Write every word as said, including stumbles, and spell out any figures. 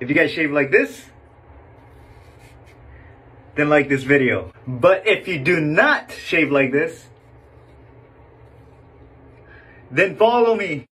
If you guys shave like this, then like this video. But if you do not shave like this, then follow me.